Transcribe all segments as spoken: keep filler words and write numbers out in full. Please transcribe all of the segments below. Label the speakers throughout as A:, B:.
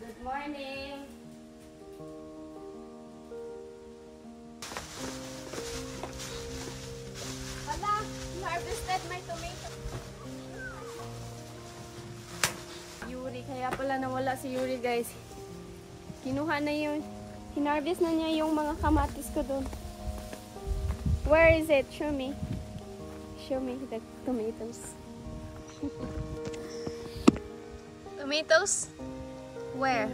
A: Good morning! Hala! You harvested my tomato. Yuri, kaya pala nawala si Yuri guys. Kinuha na yun. Hinarvest na niya yung mga kamatis ko doon. Where is it? Show me. Show me the tomatoes. Tomatoes? Where?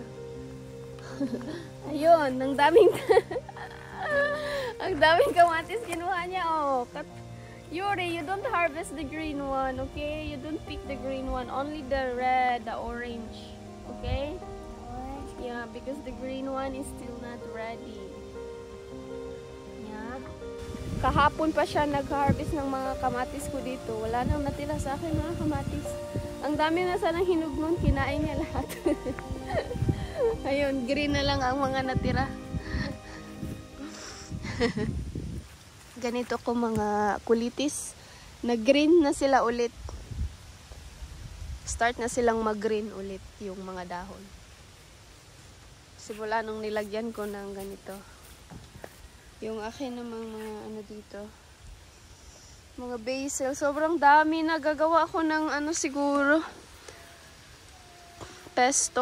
A: Ayun, ang daming ang daming kamatis kinuha niya. Oh, cut. Yuri, you don't harvest the green one, okay? You don't pick the green one, only the red, the orange, okay? Orange? Yeah, because the green one is still not ready. Yeah. Kahapon pa siya nag-harvest ng mga kamatis ko dito. Wala nang natira sa akin mga kamatis. Ang dami na sanang hinog nun, kinain niya lahat. Ayun, green na lang ang mga natira. Ganito ko mga kulitis. Nag-green na sila ulit. Start na silang mag-green ulit yung mga dahon. Simula nung nilagyan ko ng ganito. Yung akin namang mga ano dito. Mga basil. Sobrang dami. Nagagawa ko ng ano siguro. Pesto.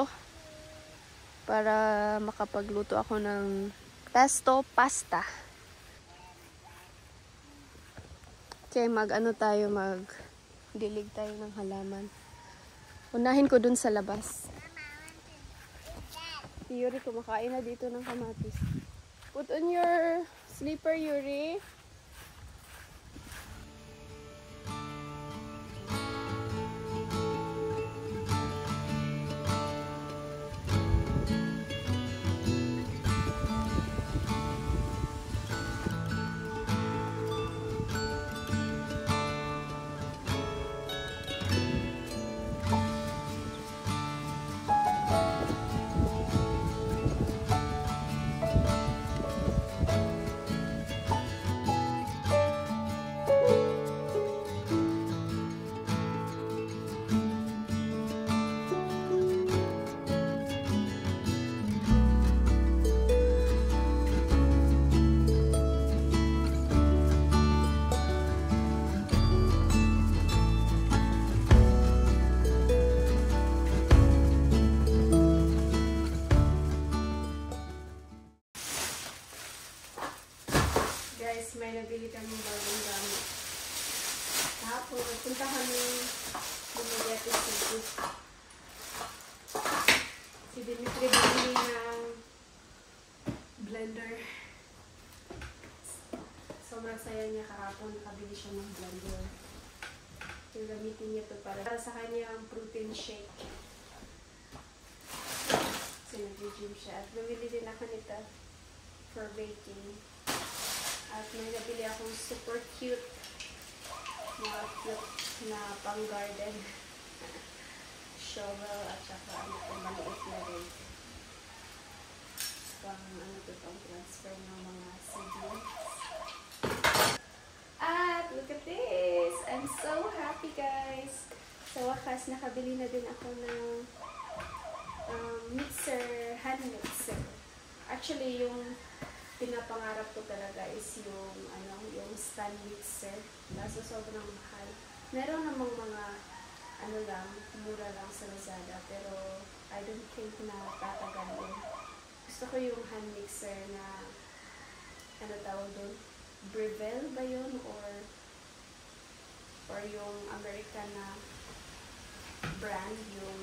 A: Para makapagluto ako ng pesto pasta. Okay, mag-ano tayo, mag-dilig tayo ng halaman. Unahin ko dun sa labas. Si Yuri, kumakain na dito ng kamatis. Put on your slipper, Yuri. Guys, may nabili kami bagong gamit. Kahapon, nagpunta kami Dumaguete City. Si Dimitri bumili ng blender. Sobrang saya niya kahapon, nakabili siya ng blender. Yung gamitin niya ito para sa kanya ang protein shake. So, nag-gym siya. At bumili din ako nito for baking. At may nabili akong super cute mga cute na pang garden shovel at saka ano itong maliit na rin pang ano ito pang transfer ng mga seedlings. At look at this! I'm so happy guys! Sa wakas nakabili na din ako ng um, mixer, hand mixer. Actually yung pinapangarap ko talaga is yung ano, yung stand mixer. Kaso sobrang mahal. Meron namang mga ano lang, mura lang sa Lazada, pero I don't think na tatagal yun. Gusto ko yung hand mixer na ano tawag doon? Breville ba yun? Or or yung American na brand, yung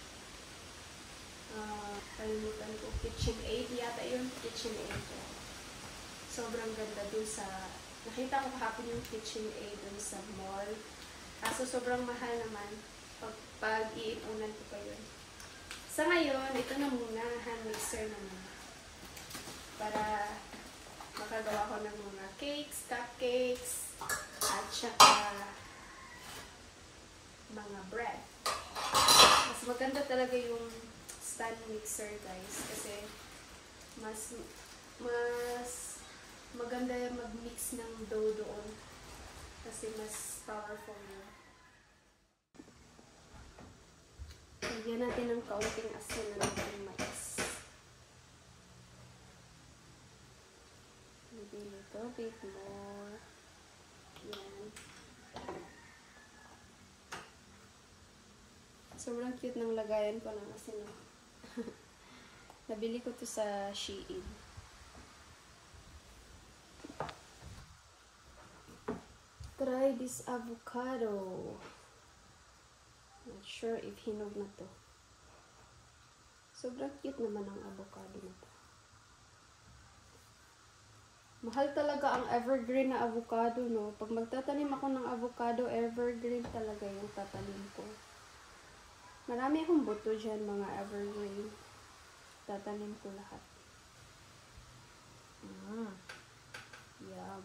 A: uh, kalimutan ko, KitchenAid yata yun, KitchenAid. Sobrang ganda dun sa, nakita ko kahapon yung KitchenAid dun sa mall. Kaso sobrang mahal naman pag, pag iipunan ko pa yun. Sa ngayon, ito na muna, hand mixer naman. Para makagawa ko ng mga cakes, cupcakes, at saka mga bread. Mas maganda talaga yung stand mixer guys, kasi mas mas maganda yung mag-mix ng dough doon kasi mas powerful yun. Lagyan natin ng kaunting asin na natin little bit more. Yan. Sobrang cute ng lagayan ko lang kasi no. Nabili ko to sa Shein. Try this avocado. Not sure if hinog na to. Sobrang cute naman ang avocado na to. Mahal talaga ang evergreen na avocado, no? Pag magtatanim ako ng avocado, evergreen talaga yung tatanim ko. Marami akong buto dyan, mga evergreen. Tatanim ko lahat. Ah, yum.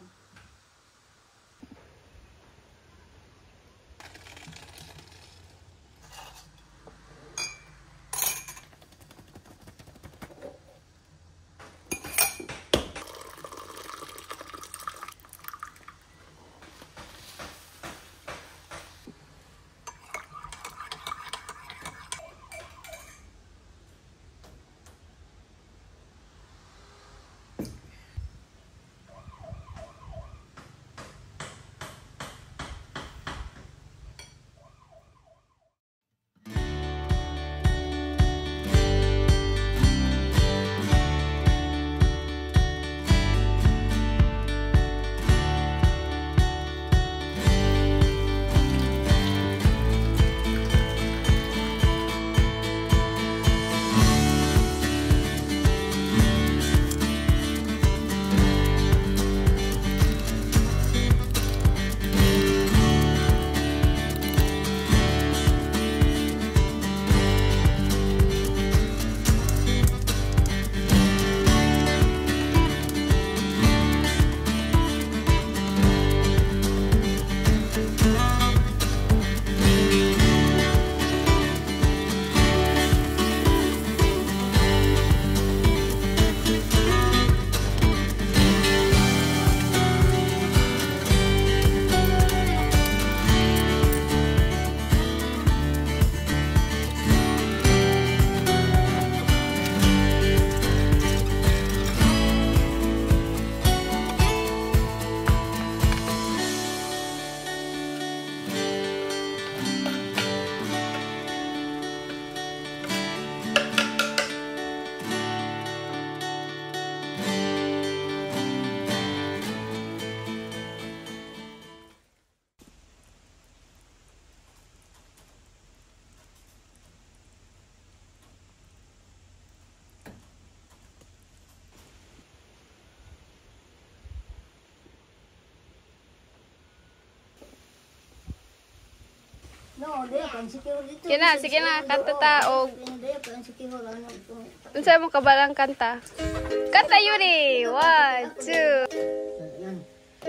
B: No, dia kan sikihor dito.
A: Sige na, sige na, kanta ta og
B: Dia kan sikihor ano ito.
A: unsa mo kabalang kanta? Kanta Yuri. One, two.
B: Yan.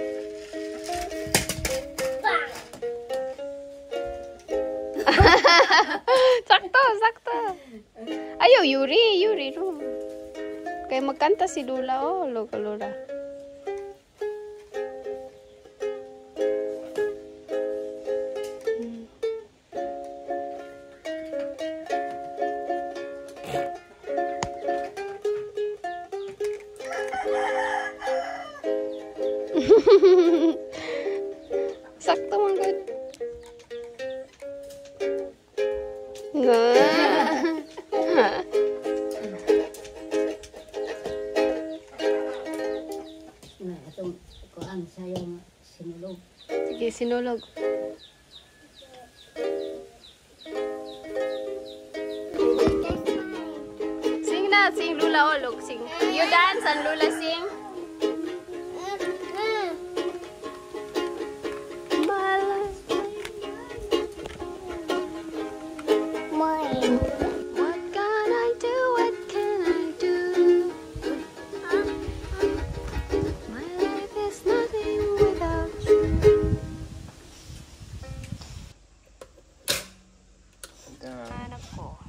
A: Sakto, sakto. Ayo Yuri, Yuri ro. Kay magkanta si Lula oh, Lola Lula. Sakto man gud. Na.
B: Na itong kuan sayang sinulog.
A: Sige, sinulog. Sing na, sing Lula Olog, sing. You dance and Lula sing. What can I do? What can I do? My life is nothing without you. Anak ko.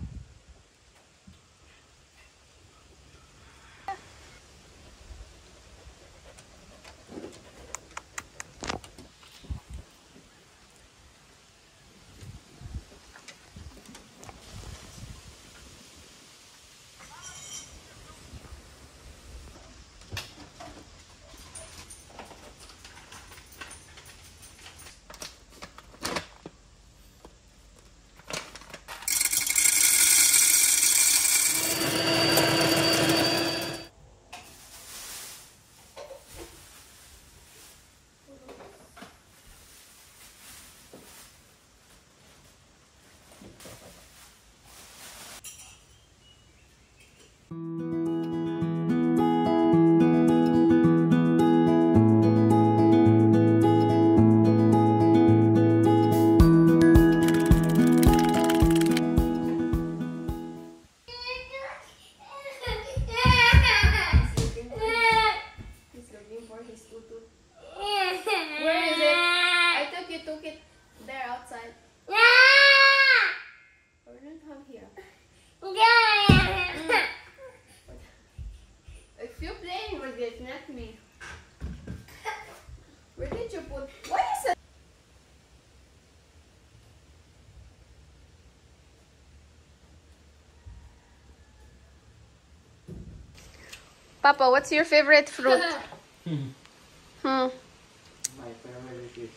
A: Papa, what's your favorite fruit? Hmm.
C: My favorite is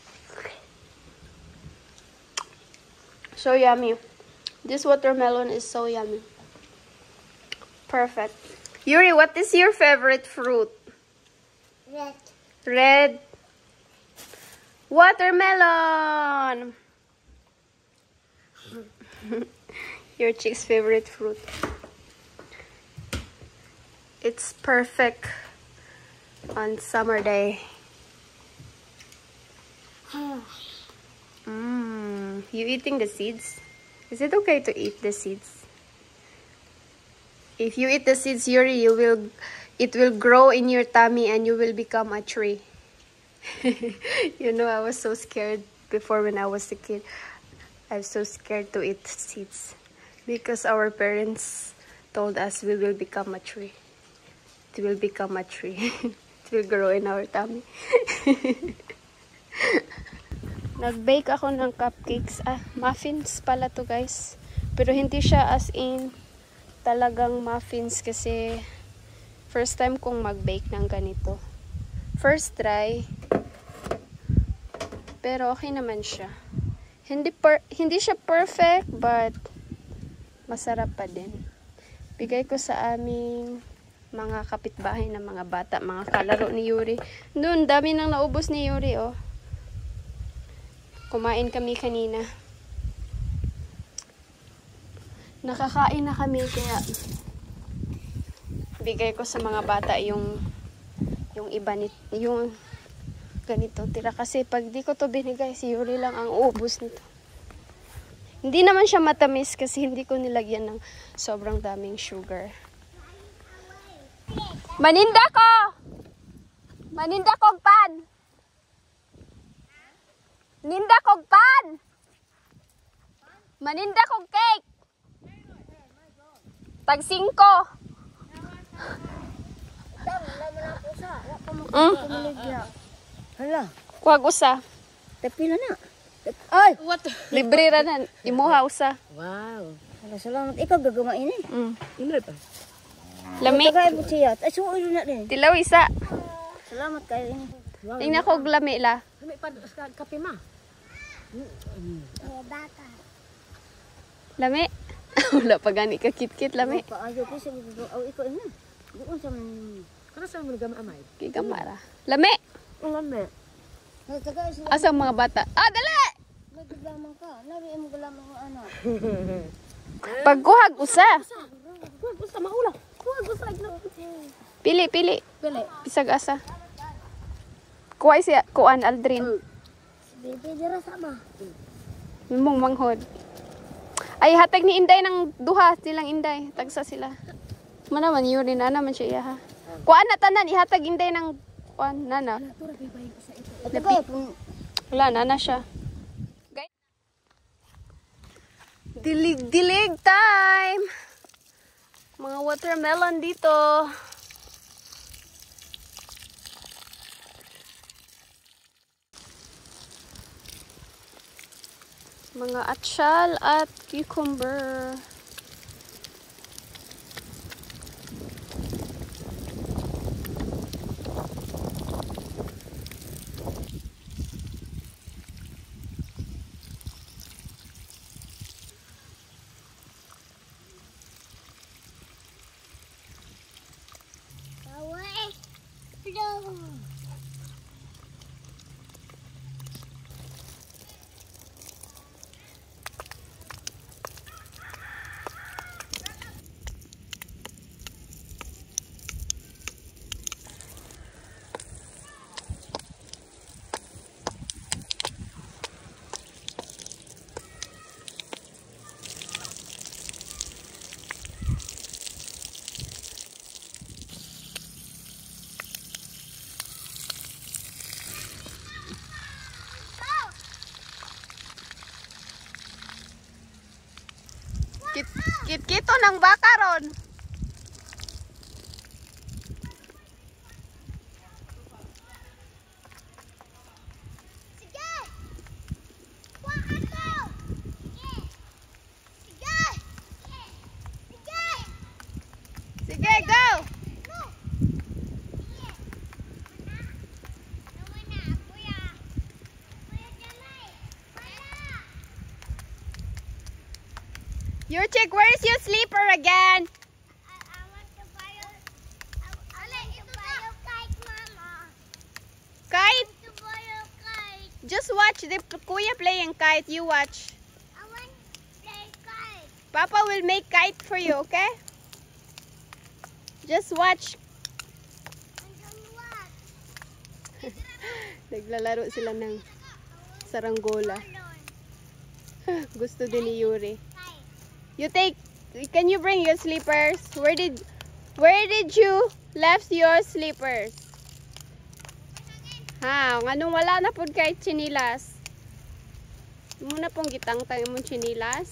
A: So yummy. This watermelon is so yummy. Perfect. Yuri, what is your favorite fruit?
B: Red.
A: Red. Watermelon. Your chick's favorite fruit. It's perfect on summer day. Mmm. You eating the seeds? Is it okay to eat the seeds? If you eat the seeds, Yuri, you will, it will grow in your tummy and you will become a tree. You know, I was so scared before when I was a kid. I was so scared to eat seeds because our parents told us we will become a tree. It will become a tree. It will grow in our tummy. Nag-bake ako ng cupcakes. Ah, muffins pala to guys. Pero hindi siya as in talagang muffins kasi first time kong mag-bake ng ganito. First try. Pero okay naman siya. Hindi per hindi siya perfect but masarap pa din. Bigay ko sa aming mga kapitbahay na mga bata, mga kalaro ni Yuri. Doon, dami nang naubos ni Yuri, oh. Kumain kami kanina. Nakakain na kami kaya bigay ko sa mga bata yung yung iba nit, yung ganito tira kasi pag di ko to binigay si Yuri lang ang uubos nito. Hindi naman siya matamis kasi hindi ko nilagyan ng sobrang daming sugar. Maninda ko! Maninda kog pan! Ninda kog pan! Maninda kog cake! Tag singko! Mm?
B: Hala.
A: Kuwag usa.
B: Tapila na. Ay!
A: What? Libre ra na. Imuha usa.
B: Wow. Hala, salamat. Ikaw gagamain eh.
A: Mm.
B: Inoy pa.
A: Lami.
B: Tagay mo siya. Ay, suoy na din.
A: Tilaw isa.
B: Salamat kayo. Wow.
A: Tingnan ko lami la.
B: Lami pa kape ma. Bata.
A: Lami. Wala pa gani ka kit-kit lami.
B: Paayo ko sa aw ikaw ina. Doon sa kana sa mga gamay.
A: Kay gamara. Lami.
B: Lami.
A: Asa ang mga bata? Ah, dali.
B: Naglamang ka. Nari mo galamang ang anak.
A: Pagkuhag usa.
B: Kuwag gusto maula. Kuwag gusto igno.
A: Pili, pili.
B: Pili.
A: Bisag asa. Kuway siya, kuan Aldrin.
B: Bebe dira sama.
A: Mong manghod. Ay, hatag ni Inday ng duha silang Inday. Tagsa sila. Manaman, Yuri na naman siya iya ha. Kuan na tanan, ihatag Inday ng kuan, nana. Lapi. Wala, nana siya. Dilig-dilig time! Mga watermelon dito. Mga atsyal at cucumber. Kit kit-kito ng baka ron.
B: Sige! Kuha ako! Sige! Sige! Sige!
A: Sige, go!
B: Go!
A: Your chick, where is your sleeper again?
D: I want to buy a, I, I want to buy a kite, Mama.
A: Kite?
D: To buy a kite.
A: Just watch the kuya playing kite. You watch.
D: I want to play kite.
A: Papa will make kite for you, okay? Just watch.
D: And then what?
A: Naglalaro sila ng saranggola.
D: Balloon.
A: Gusto din ni Yuri.
D: Kite.
A: You take, can you bring your slippers? Where did, where did you left your slippers? Ha, nganong wala na po kahit chinilas. Muna pong gitangtang imong chinilas.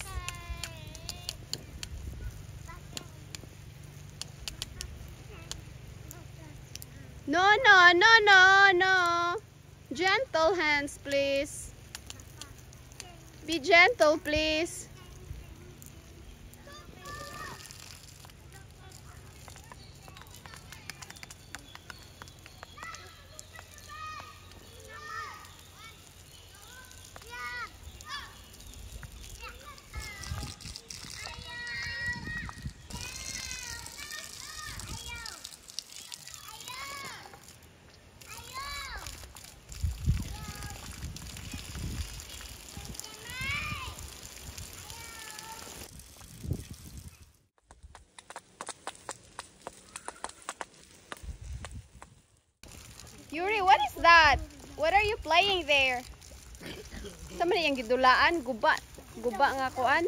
A: No, no, no, no, no. Gentle hands, please. Be gentle, please. Yuri, what is that? What are you playing there? Sama na yung gidulaan, guba. Guba nga kuan.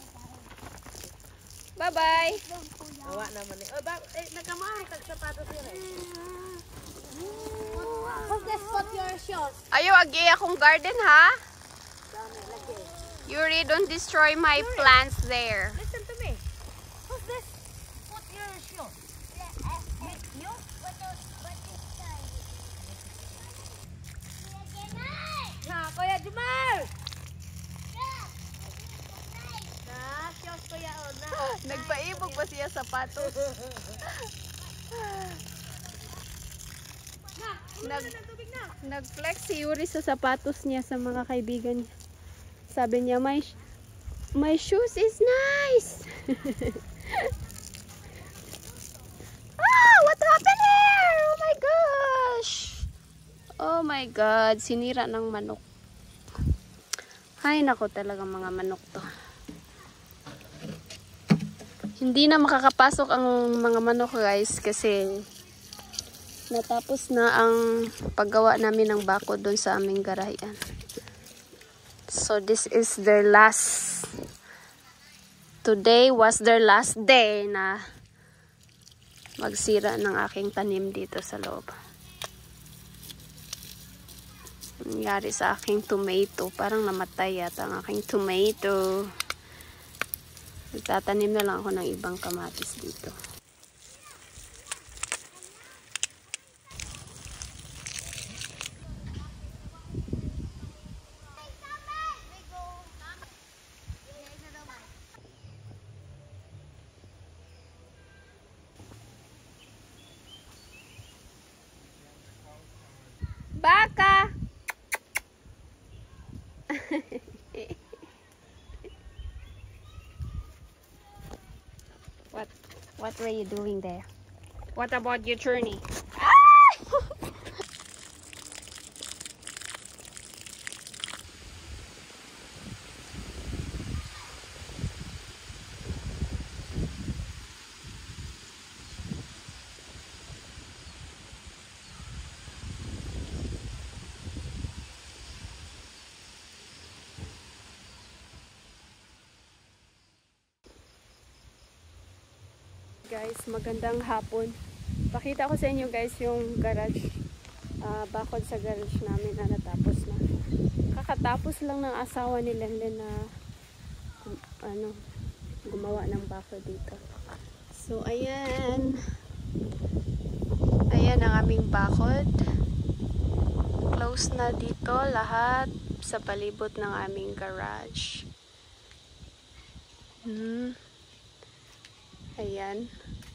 A: Bye-bye.
B: Awa naman eh. Oh, ba, eh, nakamahal kag sapatos yun eh. What's this? Put your shoes.
A: Ayo, agi akong garden, ha? Yuri, don't destroy my plants there.
B: Listen to me. What's this? Put your shoes. You? Na, Kuya Jumal! Na, shoes Kuya O, na.
A: Nagpaibog pa siya sapatos. Nag, nag-flex si Yuri sa sapatos niya sa mga kaibigan niya. Sabi niya, my, my shoes is nice. Ah, what happened here? Oh my gosh. Oh my God, sinira ng manok. Ay, nako talaga mga manok to. Hindi na makakapasok ang mga manok guys kasi natapos na ang paggawa namin ng bako doon sa aming garayan. So this is their last, today was their last day na magsira ng aking tanim dito sa loob. Nangyari sa aking tomato, parang namatay yata ang aking tomato. Nagtatanim na lang ako ng ibang kamatis dito. Baka! What what were you doing there? What about your journey? Guys, magandang hapon. Pakita ko sa inyo guys yung garage. Uh, bakod sa garage namin na natapos na. Kakatapos lang ng asawa ni Lenlen na um, ano, gumawa ng bakod dito. So, ayan. Ayan ang aming bakod. Close na dito lahat sa palibot ng aming garage. Hmm. Ayan.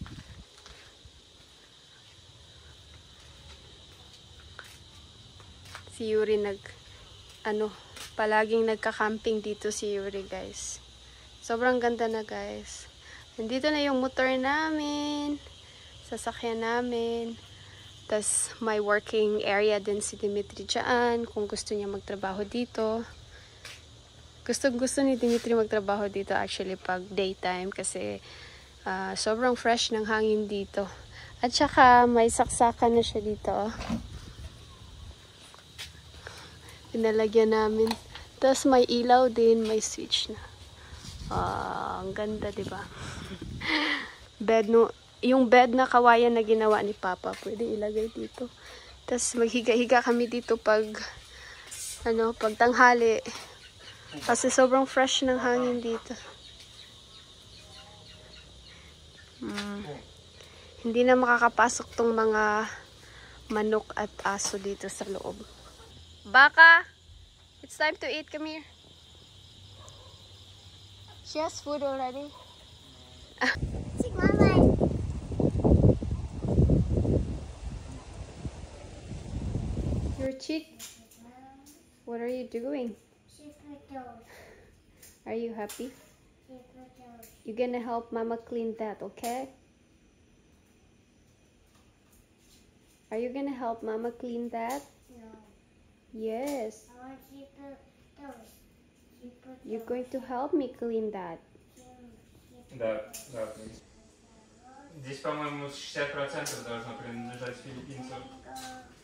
A: Si Yuri nag, ano, palaging nagka-camping dito si Yuri guys. Sobrang ganda na, guys. Nandito na yung motor namin. Sasakyan namin. Tapos, may working area din si Dimitri dyan. Kung gusto niya magtrabaho dito. Gustong gusto ni Dimitri magtrabaho dito actually pag daytime. Kasi, uh, sobrang fresh ng hangin dito. At saka, may saksakan na siya dito. Pinalagyan namin. Tapos may ilaw din, may switch na. Ah, ang ganda, 'di ba? Bed no, yung bed na kawayan na ginawa ni Papa, pwede ilagay dito. Tapos maghiga-higa kami dito pag ano, pag tanghali. Kasi sobrang fresh ng hangin dito. Hmm. Hindi na makakapasok tong mga manok at aso dito sa loob. Baka! It's time to eat. Come here. She has food already.
D: See, Mama.
A: Your cheek. What are you doing? Are you happy? You're gonna help Mama clean that, okay? Are you gonna help Mama clean that?
D: No.
A: Yes.
D: I want you to toes.
A: You're going to help me clean that.
C: Да, да. Здесь, по-моему, шестьдесят процентов должно принадлежать филиппинцам.